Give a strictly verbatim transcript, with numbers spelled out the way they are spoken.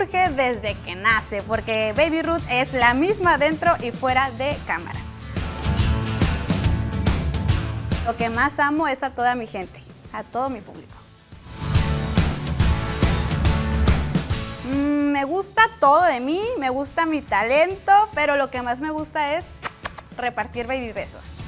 surge desde que nace, porque Baby Ruth es la misma dentro y fuera de cámaras. Lo que más amo es a toda mi gente, a todo mi público. Mm, me gusta todo de mí, me gusta mi talento, pero lo que más me gusta es repartir baby besos.